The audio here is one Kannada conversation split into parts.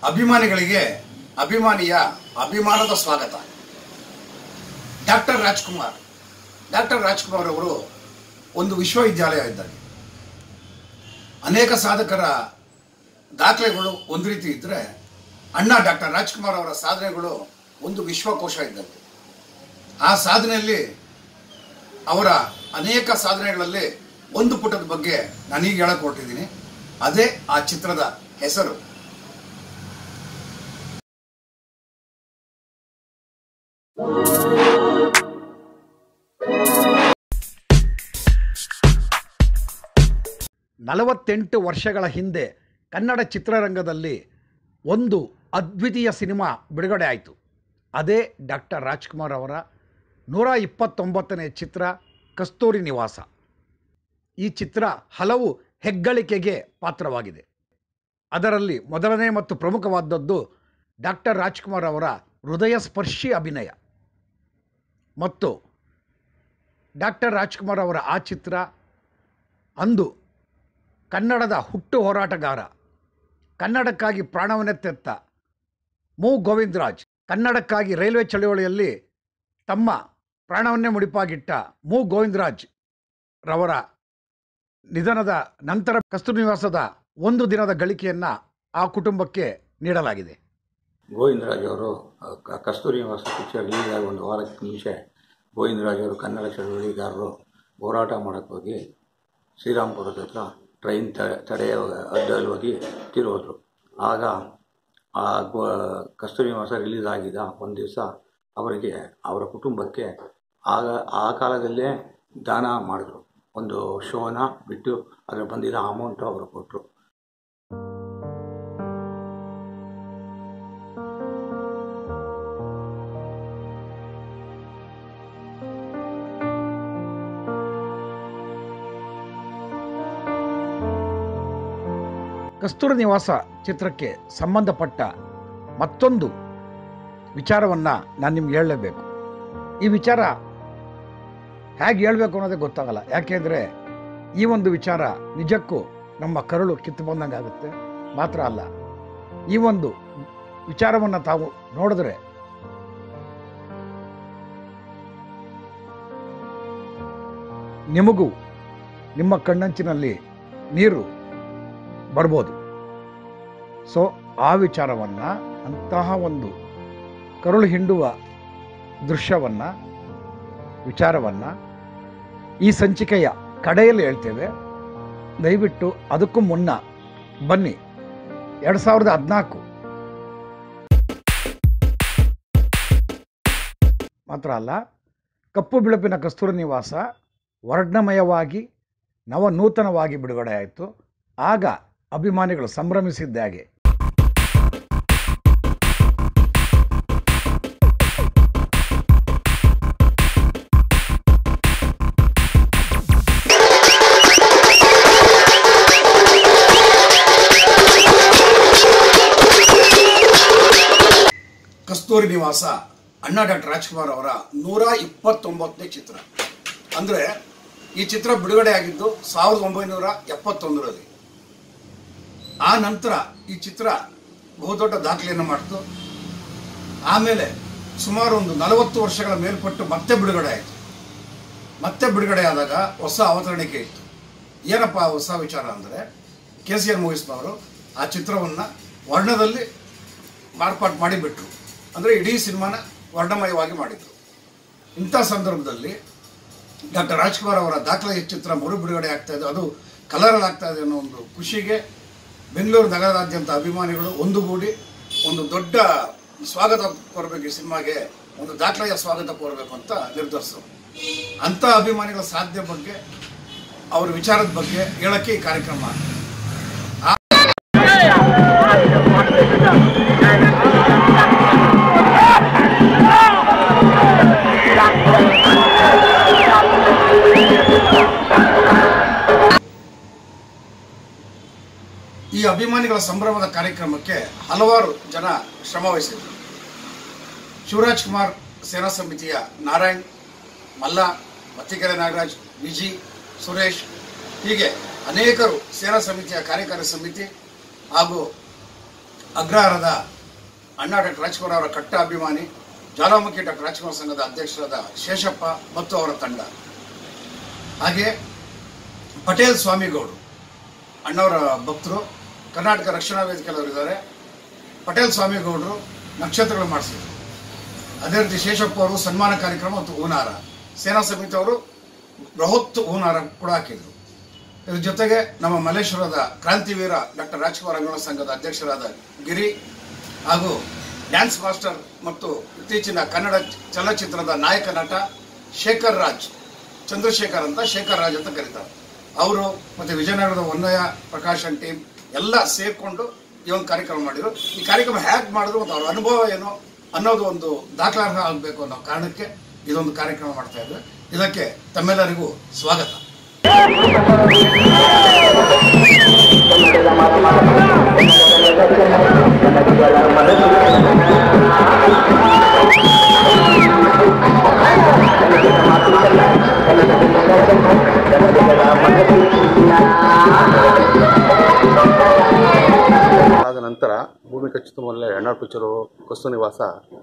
ಅಭಿಮಾನಿಗಳಿಗೆ ಅಭಿಮಾನಿಯ ಅಭಿಮಾನದ ಸ್ವಾಗತ. ಡಾಕ್ಟರ್ ರಾಜ್ಕುಮಾರ್ ಅವರು ಒಂದು ವಿಶ್ವವಿದ್ಯಾಲಯ ಇದ್ದಾಗ ಅನೇಕ ಸಾಧಕರ ದಾಖಲೆಗಳು ಒಂದು ರೀತಿ ಇದ್ದರೆ, ಅಣ್ಣ ಡಾಕ್ಟರ್ ರಾಜ್ಕುಮಾರ್ ಅವರ ಸಾಧನೆಗಳು ಒಂದು ವಿಶ್ವಕೋಶ ಇದ್ದಂತೆ. ಆ ಸಾಧನೆಯಲ್ಲಿ ಅವರ ಅನೇಕ ಸಾಧನೆಗಳಲ್ಲಿ ಒಂದು ಪುಟದ ಬಗ್ಗೆ ನಾನೀಗ ಹೇಳಕ್ಕೆ ಹೊರಟಿದ್ದೀನಿ. ಅದೇ ಆ ಚಿತ್ರದ ಹೆಸರು. ನಲವತ್ತೆಂಟು ವರ್ಷಗಳ ಹಿಂದೆ ಕನ್ನಡ ಚಿತ್ರರಂಗದಲ್ಲಿ ಒಂದು ಅದ್ವಿತೀಯ ಸಿನಿಮಾ ಬಿಡುಗಡೆ ಆಯಿತು. ಅದೇ ಡಾಕ್ಟರ್ ರಾಜ್ಕುಮಾರ್ ಅವರ 129ನೇ ಚಿತ್ರ ಕಸ್ತೂರಿ ನಿವಾಸ. ಈ ಚಿತ್ರ ಹಲವು ಹೆಗ್ಗಳಿಕೆಗೆ ಪಾತ್ರವಾಗಿದೆ. ಅದರಲ್ಲಿ ಮೊದಲನೇ ಮತ್ತು ಪ್ರಮುಖವಾದದ್ದು ಡಾಕ್ಟರ್ ರಾಜ್ಕುಮಾರ್ ಅವರ ಹೃದಯ ಸ್ಪರ್ಶಿ ಅಭಿನಯ. ಮತ್ತು ಡಾಕ್ಟರ್ ರಾಜ್ಕುಮಾರ್ ಅವರ ಆ ಚಿತ್ರ ಅಂದು ಕನ್ನಡದ ಹುಟ್ಟು ಹೋರಾಟಗಾರ, ಕನ್ನಡಕ್ಕಾಗಿ ಪ್ರಾಣವನ್ನೇ ತೆತ್ತ ಮು ಗೋವಿಂದರಾಜ್, ಕನ್ನಡಕ್ಕಾಗಿ ರೈಲ್ವೆ ಚಳವಳಿಯಲ್ಲಿ ತಮ್ಮ ಪ್ರಾಣವನ್ನೇ ಮುಡಿಪಾಗಿಟ್ಟ ಮು ಗೋವಿಂದರಾಜ್ ರವರ ನಿಧನದ ನಂತರ ಕಸ್ತೂರಿ ನಿವಾಸದ ಒಂದು ದಿನದ ಗಳಿಕೆಯನ್ನು ಆ ಕುಟುಂಬಕ್ಕೆ ನೀಡಲಾಗಿದೆ. ಗೋವಿಂದರಾಜ್ ಅವರು ಕಸ್ತೂರಿ ನಿವಾಸ ಪಿಕ್ಚರ್ ರಿಲೀಸ್ ಆಗಿ ಒಂದು ವಾರಕ್ಕೆ ಮುಂಚೆ ಗೋವಿಂದರಾಜ್ ಅವರು ಕನ್ನಡ ಚಳವಳಿಗಾರರು ಹೋರಾಟ ಮಾಡೋಕ್ಕೆ ಹೋಗಿ ಶ್ರೀರಾಮಪುರದ ಹತ್ರ ಟ್ರೈನ್ ತಡೆಯ ಅಡ್ಡಲ್ಲಿ ಹೋಗಿ ತಿರೋದ್ರು. ಆಗ ಆ ಕಸ್ತೂರಿ ನಿವಾಸ ರಿಲೀಸ್ ಆಗಿದ್ದ ಒಂದು ದಿವಸ ಅವರಿಗೆ, ಅವರ ಕುಟುಂಬಕ್ಕೆ ಆ ಕಾಲದಲ್ಲೇ ದಾನ ಮಾಡಿದ್ರು. ಒಂದು ಶೋನ ಬಿಟ್ಟು ಅದರ ಬಂದಿದ್ದ ಅಮೌಂಟು ಅವರು ಕೊಟ್ಟರು. ಕಸ್ತೂರಿ ನಿವಾಸ ಚಿತ್ರಕ್ಕೆ ಸಂಬಂಧಪಟ್ಟ ಮತ್ತೊಂದು ವಿಚಾರವನ್ನು ನಾನು ನಿಮ್ಗೆ ಹೇಳಲೇಬೇಕು. ಈ ವಿಚಾರ ಹೇಗೆ ಹೇಳಬೇಕು ಅನ್ನೋದೇ ಗೊತ್ತಾಗಲ್ಲ. ಯಾಕೆಂದರೆ ಈ ಒಂದು ವಿಚಾರ ನಿಜಕ್ಕೂ ನಮ್ಮ ಕರುಳು ಕಿತ್ತು ಬಂದಂಗೆ ಆಗುತ್ತೆ. ಮಾತ್ರ ಅಲ್ಲ, ಈ ಒಂದು ವಿಚಾರವನ್ನು ತಾವು ನೋಡಿದ್ರೆ ನಿಮಗೂ ನಿಮ್ಮ ಕಣ್ಣಂಚಿನಲ್ಲಿ ನೀರು ಬರ್ಬೋದು. ಸೊ ಆ ವಿಚಾರವನ್ನು, ಅಂತಹ ಒಂದು ಕರುಳು ಹಿಂಡುವ ದೃಶ್ಯವನ್ನು, ವಿಚಾರವನ್ನು ಈ ಸಂಚಿಕೆಯ ಕಡೆಯಲ್ಲಿ ಹೇಳ್ತೇವೆ. ದಯವಿಟ್ಟು ಅದಕ್ಕೂ ಮುನ್ನ ಬನ್ನಿ. 2014 ಮಾತ್ರ ಅಲ್ಲ, ಕಪ್ಪು ಬಿಳುಪಿನ ಕಸ್ತೂರಿ ನಿವಾಸ ವರ್ಣಮಯವಾಗಿ ನವನೂತನವಾಗಿ ಬಿಡುಗಡೆ ಆಯಿತು. ಆಗ ಅಭಿಮಾನಿಗಳು ಸಂಭ್ರಮಿಸಿದ್ದಾಗೆ ಕಸ್ತೂರಿ ನಿವಾಸ ಅಣ್ಣ ಡಾಕ್ಟರ್ ರಾಜ್ಕುಮಾರ್ ಅವರ 129ನೇ ಚಿತ್ರ. ಅಂದರೆ ಈ ಚಿತ್ರ ಬಿಡುಗಡೆ ಆಗಿದ್ದು 1971ರಲ್ಲಿ. ಆ ನಂತರ ಈ ಚಿತ್ರ ಬಹುದೊಡ್ಡ ದಾಖಲೆಯನ್ನು ಮಾಡಿತು. ಆಮೇಲೆ ಸುಮಾರು ಒಂದು 40 ವರ್ಷಗಳ ಮೇಲ್ಪಟ್ಟು ಮತ್ತೆ ಬಿಡುಗಡೆ ಆಯಿತು. ಮತ್ತೆ ಬಿಡುಗಡೆ ಆದಾಗ ಹೊಸ ಅವತರಣಿಕೆ ಇತ್ತು. ಏನಪ್ಪ ಹೊಸ ವಿಚಾರ ಅಂದರೆ, KCR ಮೂವೀಸ್ನವರು ಆ ಚಿತ್ರವನ್ನು ವರ್ಣದಲ್ಲಿ ಮಾರ್ಪಾಟು ಮಾಡಿಬಿಟ್ರು. ಅಂದರೆ ಇಡೀ ಸಿನಿಮಾನ ವರ್ಣಮಯವಾಗಿ ಮಾಡಿದರು. ಇಂಥ ಸಂದರ್ಭದಲ್ಲಿ ಡಾಕ್ಟರ್ ರಾಜ್ಕುಮಾರ್ ಅವರ ದಾಖಲೆಯ ಚಿತ್ರ ಮರು ಬಿಡುಗಡೆ ಆಗ್ತಾ ಇದೆ, ಅದು ಕಲರಲ್ಲಿ ಆಗ್ತಾ ಇದೆ ಅನ್ನೋ ಒಂದು ಖುಷಿಗೆ ಬೆಂಗಳೂರು ನಗರದಾದ್ಯಂತ ಅಭಿಮಾನಿಗಳು ಒಂದುಗೂಡಿ ಒಂದು ದೊಡ್ಡ ಸ್ವಾಗತ ಕೋರಬೇಕು, ಈ ಸಿನಿಮಾಗೆ ಒಂದು ದಾಖಲೆಯ ಸ್ವಾಗತ ಕೋರಬೇಕು ಅಂತ ನಿರ್ಧರಿಸಿದರು. ಅಂಥ ಅಭಿಮಾನಿಗಳ ಸಾಧನೆ ಬಗ್ಗೆ, ಅವ್ರ ವಿಚಾರದ ಬಗ್ಗೆ ಹೇಳೋಕ್ಕೆ ಈ ಕಾರ್ಯಕ್ರಮ. ಈ ಅಭಿಮಾನಿಗಳ ಸಂಭ್ರಮದ ಕಾರ್ಯಕ್ರಮಕ್ಕೆ ಹಲವಾರು ಜನ ಶ್ರಮ ವಹಿಸಿದರು. ಶಿವರಾಜ್ ಕುಮಾರ್ ಸೇನಾ ಸಮಿತಿಯ ನಾರಾಯಣ್, ಮಲ್ಲ, ಮತ್ತಿಕೆರೆ ನಾಗರಾಜ್, ವಿಜಿ, ಸುರೇಶ್, ಹೀಗೆ ಅನೇಕರು ಸೇನಾ ಸಮಿತಿಯ ಕಾರ್ಯಕಾರಿ ಸಮಿತಿ ಹಾಗೂ ಅಗ್ರಹಾರದ ಅಣ್ಣಾ ಡಾಕ್ಟರ್ ರಾಜ್ಕುಮಾರ್ ಅವರ ಕಟ್ಟ ಅಭಿಮಾನಿ ಜ್ವಾಲಾಮುಖಿ ಡಾಕ್ಟರ್ ರಾಜ್ಕುಮಾರ್ ಸಂಘದ ಅಧ್ಯಕ್ಷರಾದ ಶೇಷಪ್ಪ ಮತ್ತು ಅವರ ತಂಡ, ಹಾಗೆ ಪಟೇಲ್ ಸ್ವಾಮಿಗೌಡರು ಅಣ್ಣವರ ಭಕ್ತರು, ಕರ್ನಾಟಕ ರಕ್ಷಣಾ ವೇದಿಕೆಯವರಿದ್ದಾರೆ. ಪಟೇಲ್ ಸ್ವಾಮಿಗೌಡರು ನಕ್ಷತ್ರಗಳು ಮಾಡಿಸಿದ್ರು. ಅದೇ ರೀತಿ ಶೇಷಪ್ಪ ಅವರು ಸನ್ಮಾನ ಕಾರ್ಯಕ್ರಮ ಮತ್ತು ಹೂನಾರ, ಸೇನಾ ಸಮಿತಿ ಅವರು ಬೃಹತ್ ಹೂನಾರ ಕೂಡ ಹಾಕಿದ್ರು. ಇದ್ರ ಜೊತೆಗೆ ನಮ್ಮ ಮಲ್ಲೇಶ್ವರದ ಕ್ರಾಂತಿವೀರ ಡಾಕ್ಟರ್ ರಾಜ್ಕುಮಾರ್ ಅಂಗಣ ಸಂಘದ ಅಧ್ಯಕ್ಷರಾದ ಗಿರಿ ಹಾಗೂ ಡ್ಯಾನ್ಸ್ ಮಾಸ್ಟರ್ ಮತ್ತು ಇತ್ತೀಚಿನ ಕನ್ನಡ ಚಲನಚಿತ್ರದ ನಾಯಕ ನಟ ಶೇಖರ್ ರಾಜ್, ಚಂದ್ರಶೇಖರ್ ಅಂತ ಶೇಖರ್ ರಾಜ್ ಅಂತ ಕರೀತಾರೆ, ಅವರು ಮತ್ತು ವಿಜಯನಗರದ ಹೊನ್ನಯ್ಯ ಪ್ರಕಾಶನ್ ಟೀಮ್ ಎಲ್ಲ ಸೇರಿಕೊಂಡು ಈ ಒಂದು ಕಾರ್ಯಕ್ರಮ ಮಾಡಿದ್ರು. ಈ ಕಾರ್ಯಕ್ರಮ ಹೇಗೆ ಮಾಡಿದ್ರು ಮತ್ತು ಅವ್ರ ಅನುಭವ ಏನು ಅನ್ನೋದು ಒಂದು ದಾಖಲಾರ್ಹ ಆಗಬೇಕು ಅನ್ನೋ ಕಾರಣಕ್ಕೆ ಇದೊಂದು ಕಾರ್ಯಕ್ರಮ ಮಾಡ್ತಾ ಇದ್ವಿ. ಇದಕ್ಕೆ ತಮ್ಮೆಲ್ಲರಿಗೂ ಸ್ವಾಗತ. ಆದ ನಂತರ ಭೂಮಿ ಕಚ್ಚಿದ ಮೊದಲೇ ಅಣ್ಣಾವ್ರ ಪಿಕ್ಚರು ಕಸ್ತು ನಿವಾಸ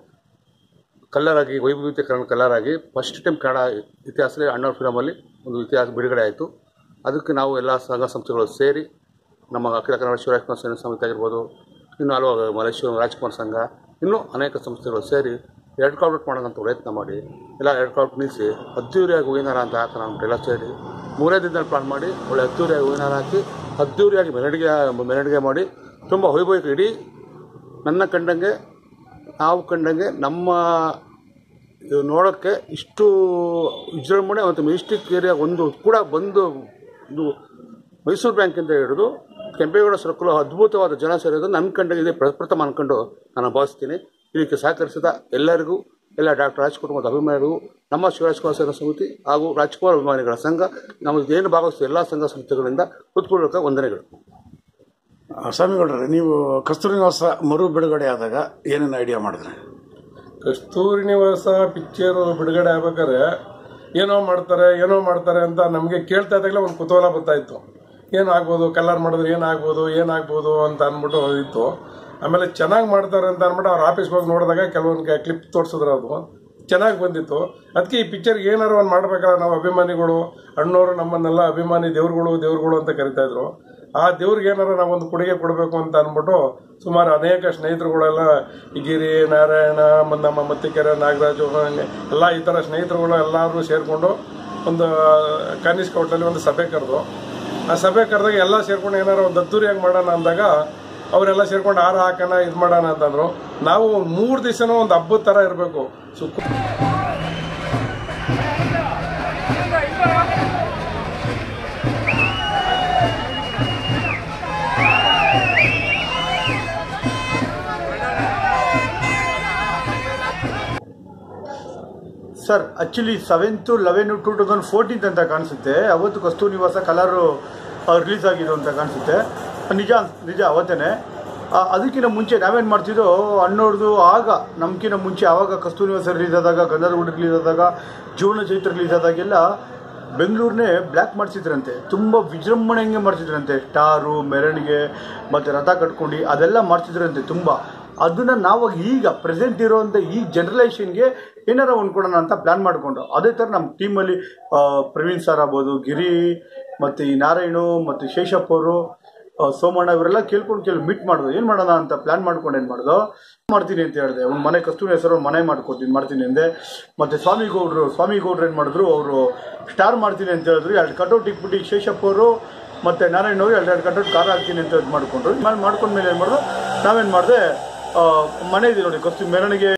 ಕಲ್ಲರಾಗಿ ವೈವಿಧ್ಯಕರಣ ಕಲ್ಲರಾಗಿ ಫಸ್ಟ್ ಟೈಮ್ ಕನ್ನಡ ಇತಿಹಾಸದಲ್ಲಿ ಅಣ್ಣಾವ್ರ ಫಿಲಮಲ್ಲಿ ಒಂದು ಇತಿಹಾಸ ಬಿಡುಗಡೆ ಆಯಿತು. ಅದಕ್ಕೆ ನಾವು ಎಲ್ಲ ಸಂಘ ಸಂಸ್ಥೆಗಳು ಸೇರಿ ನಮ್ಮ ಅಖಿಲ ಕನ್ನಡ ಶಿವರಾಜಕುಮಾರ್ ಸೇನಾ ಸಮಿತಿ ಆಗಿರ್ಬೋದು, ಇನ್ನು ಹಲವು ಮಲೇಶ್ವರ ರಾಜ್ಕುಮಾರ್ ಸಂಘ, ಇನ್ನೂ ಅನೇಕ ಸಂಸ್ಥೆಗಳು ಸೇರಿ ಎರಡು ಕಾರ್ಪೊರೇಟ್ ಮಾಡೋಕ್ಕಂತ ಪ್ರಯತ್ನ ಮಾಡಿ ಎಲ್ಲ ಎರಡು ಕಾರ್ಪೊರೇಟ್ ನಿಲ್ಲಿಸಿ ಅದ್ದೂರಿಯಾಗಿ ಹೂವಿನಾರ ಅಂತ ಹಾಕೋಣ ಅಂತೆಲ್ಲ ಸೇರಿ 3 ದಿನದಲ್ಲಿ ಪ್ಲಾನ್ ಮಾಡಿ ಒಳ್ಳೆ ಅದ್ದೂರಿಯಾಗಿ ಹೂವಿನಾರ ಹಾಕಿ ಅದ್ದೂರಿಯಾಗಿ ಮೆರವಣಿಗೆ ಮಾಡಿ ತುಂಬ ವೈಭವಿಕ ಇಡೀ ನನ್ನ ಕಂಡಂಗೆ ನಾವು ಕಂಡಂಗೆ ನಮ್ಮ ನೋಡೋಕ್ಕೆ ಇಷ್ಟು ವಿಜೃಂಭಣೆ ಮತ್ತು ಮೆಜೆಸ್ಟಿಕ್ ಏರಿಯಾ ಒಂದು ಕೂಡ ಬಂದು ಇದು ಮೈಸೂರು ಬ್ಯಾಂಕಿಂದ ಹಿಡಿದು ಕೆಂಪೇಗೌಡ ಸರ್ಕಲ್ ಅದ್ಭುತವಾದ ಜನ ಸೇರೋದು ನನ್ನ ಕಂಡಂಗೆ ಇದೆ ಪ್ರಥಮ ಅಂದ್ಕೊಂಡು ನಾನು ಭಾವಿಸ್ತೀನಿ. ಇದಕ್ಕೆ ಸಹಕರಿಸಿದ ಎಲ್ಲರಿಗೂ, ಎಲ್ಲ ಡಾಕ್ಟರ್ ರಾಜ್ಕುಮಾರ್ ಮತ್ತು ಅಭಿಮಾನಿಗಳು, ನಮ್ಮ ಶಿವರಾಜಕುಮಾರ್ ಸೇನಾ ಸಮಿತಿ ಹಾಗೂ ರಾಜ್ಕುಮಾರ್ ಅಭಿಮಾನಿಗಳ ಸಂಘ, ನಮ್ಮದು ಏನು ಭಾಗವಹಿಸಿದ ಎಲ್ಲ ಸಂಘ ಸಂಸ್ಥೆಗಳಿಂದ ಹೃತ್ಪೂರ್ವಕ ವಂದನೆಗಳು. ಸ್ವಾಮಿಗೌಡ್ರೆ, ನೀವು ಕಸ್ತೂರಿ ನಿವಾಸ ಮರು ಬಿಡುಗಡೆ ಆದಾಗ ಏನೇನು ಐಡಿಯಾ ಮಾಡಿದ್ರಿ? ಕಸ್ತೂರಿ ನಿವಾಸ ಪಿಕ್ಚರು ಬಿಡುಗಡೆ ಆಗ್ಬೇಕಾದ್ರೆ ಏನೋ ಮಾಡ್ತಾರೆ ಅಂತ ನಮಗೆ ಕೇಳ್ತಾ ಇದ್ದಾಗಲೇ ಒಂದು ಕುತೂಹಲ ಬರ್ತಾಯಿತ್ತು. ಏನಾಗ್ಬೋದು, ಕಲರ್ ಮಾಡಿದ್ರೆ ಏನಾಗ್ಬೋದು ಅಂತ ಅಂದ್ಬಿಟ್ಟು ಇತ್ತು. ಆಮೇಲೆ ಚೆನ್ನಾಗಿ ಮಾಡ್ತಾರೆ ಅಂತ ಅಂದ್ಬಿಟ್ಟು ಅವ್ರ ಆಫೀಸ್ಗೆ ಹೋಗಿ ನೋಡಿದಾಗ ಕೆಲವೊಂದು ಕ್ಲಿಪ್ ತೋರಿಸಿದ್ರು, ಅದು ಚೆನ್ನಾಗಿ ಬಂದಿತ್ತು. ಅದಕ್ಕೆ ಈ ಪಿಕ್ಚರ್ಗೆ ಏನಾರು ಒಂದು ಮಾಡ್ಬೇಕಲ್ಲ, ನಾವು ಅಭಿಮಾನಿಗಳು, ಅಣ್ಣವರು ನಮ್ಮನ್ನೆಲ್ಲ ಅಭಿಮಾನಿ ದೇವ್ರುಗಳು ಅಂತ ಕರಿತಾ ಇದ್ರು. ಆ ದೇವ್ರಿಗೆ ಏನಾರು ನಾವೊಂದು ಕೊಡುಗೆ ಕೊಡಬೇಕು ಅಂತ ಅಂದ್ಬಿಟ್ಟು ಸುಮಾರು ಅನೇಕ ಸ್ನೇಹಿತರುಗಳೆಲ್ಲ ಗಿರಿ, ನಾರಾಯಣ, ನಮ್ಮ ಮತ್ತಿಕೆರೆ, ನಾಗರಾಜು, ಎಲ್ಲ ಈ ಥರ ಸ್ನೇಹಿತರುಗಳು ಎಲ್ಲರೂ ಸೇರಿಕೊಂಡು ಒಂದು ಕನಿಷ್ಕ ಹೋಟೆಲ್ ಒಂದು ಸಭೆ ಕರೆದು, ಆ ಸಭೆ ಕರೆದಾಗ ಎಲ್ಲ ಸೇರ್ಕೊಂಡು ಏನಾರು ಒಂದು ಅದ್ದೂರಿಯಾಗಿ ಮಾಡೋಣ ಅಂದಾಗ ಅವರೆಲ್ಲ ಸೇರ್ಕೊಂಡು ಹಾರ ಹಾಕೋಣ, ಇದು ಮಾಡೋಣ ಅಂತಂದ್ರು. ನಾವು 3 ದಿವಸನೂ ಒಂದು ಹಬ್ಬದ ಥರ ಇರಬೇಕು. ಸರ್, ಆ್ಯಕ್ಚುಲಿ 7/11/2014 ಅಂತ ಕಾಣಿಸುತ್ತೆ. ಅವತ್ತು ಕಸ್ತೂರಿ ನಿವಾಸ ಕಲರು ರಿಲೀಸ್ ಆಗಿದ್ದು ಅಂತ ಕಾಣಿಸುತ್ತೆ. ನಿಜ ಅವತ್ತೇ. ಅದಕ್ಕಿಂತ ಮುಂಚೆ ನಾವೇನು ಮಾಡ್ತಿದ್ದೋ ಅಣ್ಣೋರ್ದು ಆಗ ನಮ್ಗಿಂತ ಮುಂಚೆ ಆವಾಗ ಕಸ್ತೂರಿ ನಿವಾಸ ರಿಲೀಸ್ ಆದಾಗ, ಗಂಧದ ಗುಡಿ ರಿಲೀಸ್ ಆದಾಗ, ಜೀವನ ಚೈತ್ರ ರಿಲೀಸ್ ಆದಾಗೆಲ್ಲ ಬೆಂಗಳೂರನ್ನೇ ಬ್ಲ್ಯಾಕ್ ಮಾಡಿಸಿದ್ರಂತೆ. ತುಂಬ ವಿಜೃಂಭಣೆಗೆ ಮಾಡ್ತಿದ್ರಂತೆ. ಸ್ಟಾರು, ಮೆರವಣಿಗೆ ಮತ್ತು ರಥ ಕಟ್ಕೊಂಡು ಅದೆಲ್ಲ ಮಾಡ್ತಿದ್ರಂತೆ ತುಂಬ. ಅದನ್ನು ನಾವು ಈಗ ಪ್ರೆಸೆಂಟ್ ಇರೋವಂಥ ಈ ಜನರೇಷನ್ಗೆ ಏನಾರ ಕೊಡೋಣ ಅಂತ ಪ್ಲ್ಯಾನ್ ಮಾಡಿಕೊಂಡು, ಅದೇ ಥರ ನಮ್ಮ ಟೀಮಲ್ಲಿ ಪ್ರವೀಣ್ ಸರ್ ಆಗ್ಬೋದು, ಗಿರಿ ಮತ್ತು ಈ ನಾರಾಯಣು ಮತ್ತು ಶೇಷಪ್ಪ ಅವರು, ಸೋಮಣ್ಣ ಇವರೆಲ್ಲ ಕೇಳ್ಕೊಂಡು ಮೀಟ್ ಮಾಡಿದ್ರು. ಏನು ಮಾಡೋಣ ಅಂತ ಪ್ಲ್ಯಾನ್ ಮಾಡ್ಕೊಂಡು ಏನು ಮಾಡಿದೋ ಮಾಡ್ತೀನಿ ಅಂತ ಹೇಳಿದೆ. ಒಂದು ಮನೆ ಕಸ್ತೂರಿ ಹೆಸರು ಮನೆ ಮಾಡ್ತೀನಿ ಅಂದೆ. ಮತ್ತು ಸ್ವಾಮಿಗೌಡ್ರು ಏನು ಮಾಡಿದ್ರು, ಅವರು ಸ್ಟಾರ್ ಮಾಡ್ತೀನಿ ಅಂತ ಹೇಳಿದ್ರು. 2 ಕಟೌಟ್ ಇಟ್ಬಿಟ್ಟು ಶೇಷಪ್ಪ ಅವರು ಮತ್ತು ನಾರಾಯಣ ಅವರು 2 ಕಟೌಟ್ ಕಾರ್ ಹಾಕ್ತೀನಿ ಅಂತ ಇದು ಮಾಡಿಕೊಂಡ್ರು. ಮಾಡ್ಕೊಂಡ್ಮೇಲೆ ಏನು ಮಾಡಿದ್ರು, ನಾವೇನು ಮಾಡಿದೆ, ಮನೆ ಇದೆ ನೋಡಿ ಕಸ್ತೂರಿ ಮೆರವಣಿಗೆ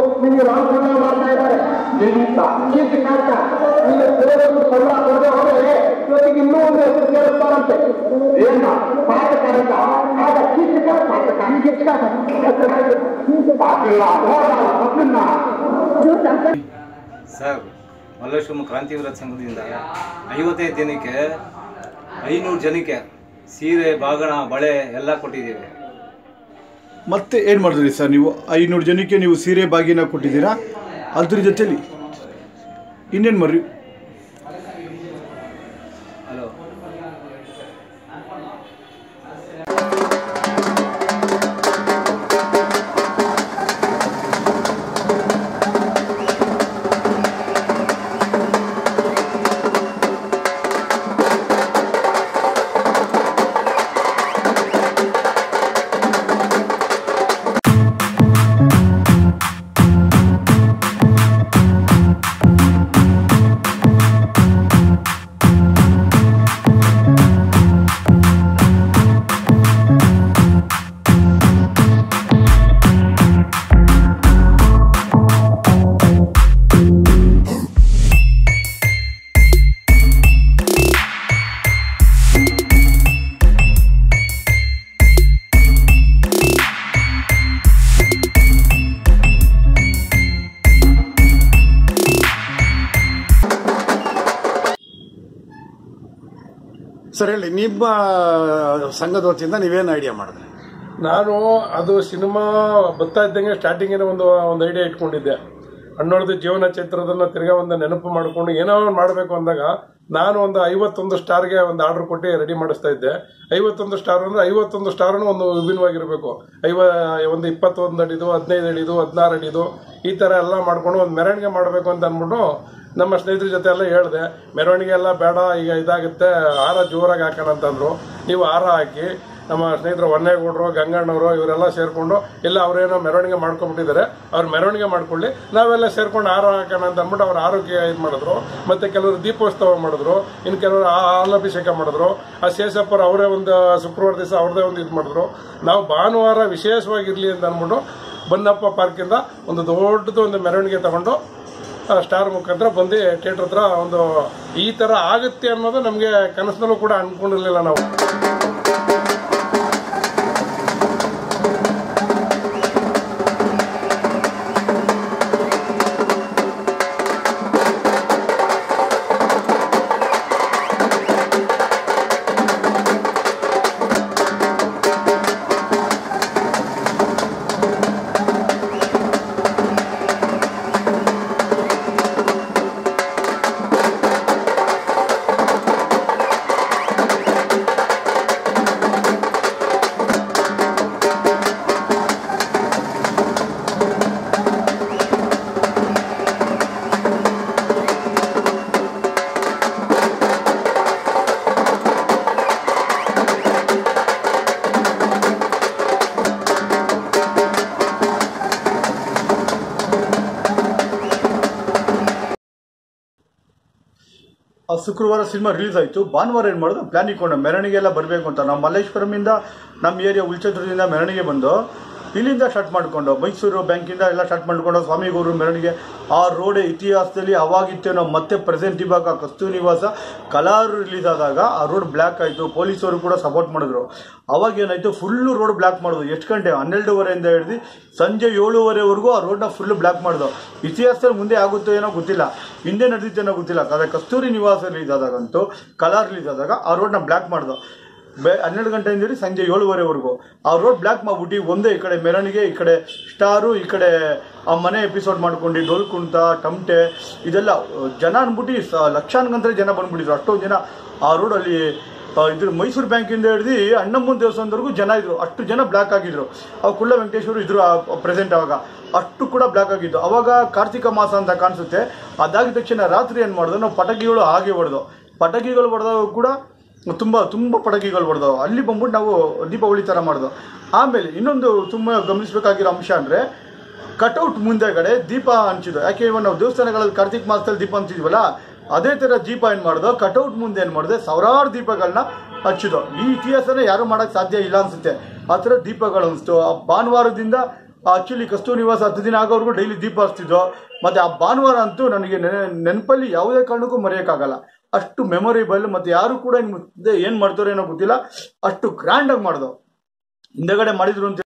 ಸರ್, ಮಲ್ಲೇಶ್ವರ ಕ್ರಾಂತಿವೀರ ಸಂಘದಿಂದ 55 ದಿನಕ್ಕೆ 500 ಜನಕ್ಕೆ ಸೀರೆ, ಬಾಗಣ, ಬಳೆ ಎಲ್ಲ ಕೊಟ್ಟಿದ್ದೀವಿ. ಮತ್ತೆ ಏನು ಮಾಡಿದ್ರಿ ಸರ್ ನೀವು? 500 ಜನಕ್ಕೆ ನೀವು ಸೀರೆ ಬಾಗಿನ ಕೊಟ್ಟಿದ್ದೀರಾ. ಅದ್ರ ಜೊತೆಲಿ ಇನ್ನೇನು ಮರ್ರಿ? ಹಲೋ ಸರ್ ಹೇಳಿ, ನಿಮ್ಮ ಸಂಘದ ವತಿಯಿಂದ ನೀವೇನು ಐಡಿಯಾ ಮಾಡಿದ್ರಿ? ನಾನು ಅದು ಸಿನಿಮಾ ಬರ್ತಾ ಇದ್ದಂಗೆ ಸ್ಟಾರ್ಟಿಂಗಿನ ಒಂದು ಐಡಿಯಾ ಇಟ್ಕೊಂಡಿದ್ದೆ. ಅಣ್ಣೋರ್ದು ಜೀವನ ಚಿತ್ರದನ್ನ ತಿರ್ಗಾ ಒಂದು ನೆನಪು ಮಾಡಿಕೊಂಡು ಏನೋ ಮಾಡಬೇಕು ಅಂದಾಗ ನಾನು ಒಂದು 51 ಸ್ಟಾರ್ಗೆ ಒಂದು ಆರ್ಡರ್ ಕೊಟ್ಟು ರೆಡಿ ಮಾಡಿಸ್ತಾ ಇದ್ದೆ. 51 ಸ್ಟಾರ್ ಅಂದ್ರೆ 51 ಸ್ಟಾರ್ನು ಒಂದು ವಿಭಿನ್ನವಾಗಿರಬೇಕು. ಒಂದು 21 ಅಡಿದು, 15 ಅಡಿದು, 16 ಅಡಿದು, ಈ ತರ ಎಲ್ಲ ಮಾಡ್ಕೊಂಡು ಒಂದು ಮೆರವಣಿಗೆ ಮಾಡಬೇಕು ಅಂತ ಅಂದ್ಬಿಟ್ಟು ನಮ್ಮ ಸ್ನೇಹಿತರ ಜೊತೆ ಎಲ್ಲ ಹೇಳಿದೆ. ಮೆರವಣಿಗೆ ಎಲ್ಲ ಬೇಡ, ಈಗ ಇದಾಗುತ್ತೆ, ಹಾರ ಜೋರಾಗಿ ಹಾಕೋಣ ಅಂತಂದ್ರು. ನೀವು ಹಾರ ಹಾಕಿ, ನಮ್ಮ ಸ್ನೇಹಿತರು ಹೊನ್ನೇಗೌಡರು, ಗಂಗಣ್ಣವರು ಇವರೆಲ್ಲ ಸೇರ್ಕೊಂಡು ಎಲ್ಲ ಅವರೇನೋ ಮೆರವಣಿಗೆ ಮಾಡ್ಕೊಂಡ್ಬಿಟ್ಟಿದ್ದಾರೆ, ಅವ್ರು ಮೆರವಣಿಗೆ ಮಾಡ್ಕೊಳ್ಳಿ, ನಾವೆಲ್ಲ ಸೇರ್ಕೊಂಡು ಹಾರ ಹಾಕೋಣ ಅಂತ ಅಂದ್ಬಿಟ್ಟು ಅವ್ರ ಆರೋಗ್ಯ ಇದು ಮಾಡಿದ್ರು. ಮತ್ತೆ ಕೆಲವರು ದೀಪೋತ್ಸವ ಮಾಡಿದ್ರು, ಇನ್ನು ಕೆಲವರು ಹಾಲಾಭಿಷೇಕ ಮಾಡಿದ್ರು. ಆ ಶೇಷಪ್ಪರು ಅವರೇ ಒಂದು ಶುಕ್ರವಾರ ದಿವಸ ಅವ್ರದೇ ಒಂದು ಇದು ಮಾಡಿದ್ರು. ನಾವು ಭಾನುವಾರ ವಿಶೇಷವಾಗಿರ್ಲಿ ಅಂತ ಅಂದ್ಬಿಟ್ಟು ಬನ್ನಪ್ಪ ಪಾರ್ಕಿಂದ ಒಂದು ದೊಡ್ಡದು ಒಂದು ಮೆರವಣಿಗೆ ತಗೊಂಡು ಸ್ಟಾರ್ ಮುಖಾಂತರ ಬಂದು ಥಿಯೇಟರ್ ಹತ್ರ ಒಂದು ಈ ತರ ಆಗುತ್ತೆ ಅನ್ನೋದು ನಮಗೆ ಕನಸಿನಲ್ಲೂ ಕೂಡ ಅನ್ಕೊಂಡಿರ್ಲಿಲ್ಲ ನಾವು. ಶುಕ್ರವಾರ ಸಿನಿಮಾ ರಿಲೀಸ್ ಆಯಿತು. ಭಾನುವಾರ ಏನು ಮಾಡೋದು ಪ್ಲಾನ್ ಇಟ್ಕೊಂಡು ಮೆರವಣಿಗೆ ಎಲ್ಲ ಬರಬೇಕು ಅಂತ ನಾವು ಮಲ್ಲೇಶ್ವರಮಿಂದ ನಮ್ಮ ಏರಿಯಾ ಉಲ್ಚತ್ರದಿಂದ ಮೆರವಣಿಗೆ ಬಂದು ಇಲ್ಲಿಂದ ಸ್ಟಾರ್ಟ್ ಮಾಡಿಕೊಂಡು ಮೈಸೂರು ಬ್ಯಾಂಕಿಂದ ಎಲ್ಲ ಸ್ಟಾರ್ಟ್ ಮಾಡಿಕೊಂಡು ಸ್ವಾಮಿಗೌಡರು ಮೆರವಣಿಗೆ. ಆ ರೋಡ್ ಇತಿಹಾಸದಲ್ಲಿ ಅವಾಗಿತ್ತೇನೋ ಮತ್ತೆ ಪ್ರೆಸೆಂಟ್ ಇವಾಗ ಕಸ್ತೂರಿ ನಿವಾಸ ಕಲರ್ ರಿಲೀಸ್ ಆದಾಗ ಆ ರೋಡ್ ಬ್ಲ್ಯಾಕ್ ಆಯಿತು. ಪೊಲೀಸರು ಕೂಡ ಸಪೋರ್ಟ್ ಮಾಡಿದ್ರು. ಅವಾಗ ಏನಾಯಿತು, ಫುಲ್ಲು ರೋಡ್ ಬ್ಲ್ಯಾಕ್ ಮಾಡೋದು. ಎಷ್ಟು ಗಂಟೆ 12:30 ಹಿಡಿದು ಸಂಜೆ 7:30ವರೆಗೂ ಆ ರೋಡ್ನ ಫುಲ್ಲು ಬ್ಲ್ಯಾಕ್ ಮಾಡೋದು. ಇತಿಹಾಸದಲ್ಲಿ ಮುಂದೆ ಆಗುತ್ತೋ ಏನೋ ಗೊತ್ತಿಲ್ಲ, ಹಿಂದೆ ನಡೆದಿತ್ತೇನೋ ಗೊತ್ತಿಲ್ಲ. ಆದರೆ ಕಸ್ತೂರಿ ನಿವಾಸ ರಿಲೀಸ್ ಆದಾಗಂತೂ ಕಲರ್ ರಿಲೀಸ್ ಆದಾಗ ಆ ರೋಡ್ನ ಬ್ಲ್ಯಾಕ್ ಮಾಡ್ದು. 12 ಗಂಟೆಯಿಂದ ಸಂಜೆ 7:30ವರೆಗೂ ಆ ರೋಡ್ ಬ್ಲ್ಯಾಕ್ ಮಾಡ್ಬಿಟ್ಟು ಒಂದೇ ಈ ಕಡೆ ಮೆರವಣಿಗೆ, ಈ ಕಡೆ ಸ್ಟಾರು, ಈ ಕಡೆ ಆ ಮನೆ ಎಪಿಸೋಡ್ ಮಾಡ್ಕೊಂಡು ಡೋಲ್ ಕುಣಿತ, ಟಮಟೆ ಇದೆಲ್ಲ ಜನ ಅಂದ್ಬಿಟ್ಟು ಲಕ್ಷಾನುಗಂಟಲೆ ಜನ ಬಂದ್ಬಿಟ್ಟಿದ್ರು. ಅಷ್ಟೊಂದು ಜನ ಆ ರೋಡಲ್ಲಿ ಇದ್ರ ಮೈಸೂರು ಬ್ಯಾಂಕಿಂದ ಹಿಡಿದು ಅಣ್ಣಮ್ಮನ ದೇವಸ್ಥಾನದವರೆಗೂ ಜನ ಇದ್ರು. ಅಷ್ಟು ಜನ ಬ್ಲ್ಯಾಕ್ ಆಗಿದ್ರು. ಅವಾಗ ಕುಳ್ಳ ವೆಂಕಟೇಶ್ವರು ಇದ್ರು ಪ್ರೆಸೆಂಟ್. ಅವಾಗ ಅಷ್ಟು ಕೂಡ ಬ್ಲ್ಯಾಕ್ ಆಗಿದ್ದು. ಅವಾಗ ಕಾರ್ತಿಕ ಮಾಸ ಅಂತ ಕಾಣಿಸುತ್ತೆ. ಅದಾಗಿದ ತಕ್ಷಣ ರಾತ್ರಿ ಏನು ಮಾಡಿದ್ರು, ನಾವು ಪಟಾಕಿಗಳು ಹಾಗೆ ಹೊಡೆದು, ಪಟಾಕಿಗಳು ಹೊಡೆದಾಗ ಕೂಡ ತುಂಬ ತುಂಬ ಪಟಾಕಿಗಳು ಹೊಡೆದವು. ಅಲ್ಲಿ ಬಂದ್ಬಿಟ್ಟು ನಾವು ದೀಪಾವಳಿ ಥರ ಮಾಡಿದ್ವು. ಆಮೇಲೆ ಇನ್ನೊಂದು ತುಂಬ ಗಮನಿಸಬೇಕಾಗಿರೋ ಅಂಶ ಅಂದರೆ ಕಟೌಟ್ ಮುಂದೆಗಡೆ ದೀಪ ಹಂಚಿದ್ದು. ಯಾಕೆ ಇವಾಗ ನಾವು ದೇವಸ್ಥಾನಗಳಲ್ಲಿ ಕಾರ್ತಿಕ್ ಮಾಸದಲ್ಲಿ ದೀಪ ಹಂಚಿದ್ವಲ್ಲ, ಅದೇ ಥರ ದೀಪ ಏನು ಮಾಡಿದೋ ಕಟೌಟ್ ಮುಂದೆ ಏನು ಮಾಡಿದೆ, ಸಾವಿರಾರು ದೀಪಗಳನ್ನ ಹಚ್ಚಿದೋ. ಈ ಇತಿಹಾಸನ ಯಾರು ಮಾಡೋಕ್ಕೆ ಸಾಧ್ಯ ಇಲ್ಲ ಅನಿಸುತ್ತೆ. ಆ ಥರ ದೀಪಗಳು ಅನಿಸ್ತು. ಆ ಭಾನುವಾರದಿಂದ ಆಕ್ಚುಲಿ ಕಸ್ತೂರಿ ನಿವಾಸ 10 ದಿನ ಆಗೋವರೆಗೂ ಡೈಲಿ ದೀಪ ಹಚ್ತಿದ್ದೋ. ಮತ್ತು ಆ ಭಾನುವಾರ ಅಂತೂ ನನಗೆ ನೆನಪಲ್ಲಿ ಯಾವುದೇ ಕಾರಣಕ್ಕೂ ಮರೆಯೋಕ್ಕಾಗಲ್ಲ. ಅಷ್ಟು ಮೆಮೊರೇಬಲ್. ಮತ್ತು ಯಾರು ಕೂಡ ಇನ್ನು ಮುಂದೆ ಏನು ಮಾಡ್ತಾರೋ ಏನೋ ಗೊತ್ತಿಲ್ಲ, ಅಷ್ಟು ಗ್ರ್ಯಾಂಡಾಗಿ ಮಾಡಿದೋ. ಹಿಂದಗಡೆ ಮಾಡಿದ್ರು ಅಂತ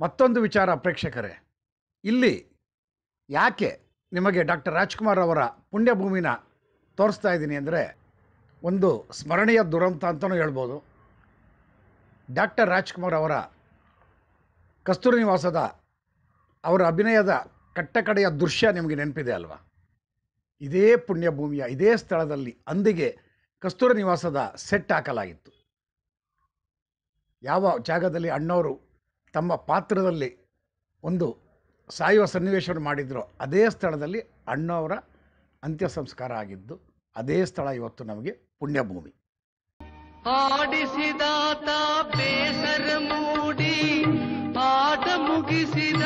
ಮತ್ತೊಂದು ವಿಚಾರ ಪ್ರೇಕ್ಷಕರೇ, ಇಲ್ಲಿ ಯಾಕೆ ನಿಮಗೆ ಡಾಕ್ಟರ್ ರಾಜ್ಕುಮಾರ್ ಅವರ ಪುಣ್ಯಭೂಮಿನ ತೋರಿಸ್ತಾ ಇದ್ದೀನಿ ಅಂದರೆ, ಒಂದು ಸ್ಮರಣೀಯ ದುರಂತ ಅಂತಲೂ ಹೇಳ್ಬೋದು. ಡಾಕ್ಟರ್ ರಾಜ್ಕುಮಾರ್ ಅವರ ಕಸ್ತೂರಿ ನಿವಾಸದ ಅವರ ಅಭಿನಯದ ಕಟ್ಟಕಡೆಯ ದೃಶ್ಯ ನಿಮಗೆ ನೆನಪಿದೆ ಅಲ್ವಾ? ಇದೇ ಪುಣ್ಯಭೂಮಿಯ ಇದೇ ಸ್ಥಳದಲ್ಲಿ ಅಂದಿಗೆ ಕಸ್ತೂರಿ ನಿವಾಸದ ಸೆಟ್ ಹಾಕಲಾಗಿತ್ತು. ಯಾವ ಜಾಗದಲ್ಲಿ ಅಣ್ಣವರು ತಮ್ಮ ಪಾತ್ರದಲ್ಲಿ ಒಂದು ಸಾಯುವ ಸನ್ನಿವೇಶವನ್ನು ಮಾಡಿದ್ರು, ಅದೇ ಸ್ಥಳದಲ್ಲಿ ಅಣ್ಣವರ ಅಂತ್ಯ ಸಂಸ್ಕಾರ ಆಗಿದ್ದು, ಅದೇ ಸ್ಥಳ ಇವತ್ತು ನಮಗೆ ಪುಣ್ಯಭೂಮಿ. ಆಡಿಸಿದಾತ ಬೇಸರ ಮೂಡಿ ಆಟ ಮುಗಿಸಿದ.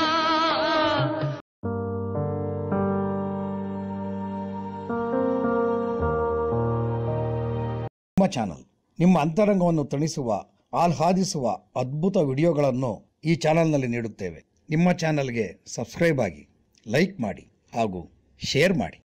ನಿಮ್ಮ ಚಾನಲ್ ನಿಮ್ಮ ಅಂತರಂಗವನ್ನು ತಣಿಸುವ, ಆಹ್ಲಾದಿಸುವ ಅದ್ಭುತ ವಿಡಿಯೋಗಳನ್ನು ಈ ಚಾನಲ್ನಲ್ಲಿ ನೀಡುತ್ತೇವೆ. ನಿಮ್ಮ ಚಾನಲ್ಗೆ ಸಬ್ಸ್ಕ್ರೈಬ್ ಆಗಿ, ಲೈಕ್ ಮಾಡಿ ಹಾಗೂ ಶೇರ್ ಮಾಡಿ.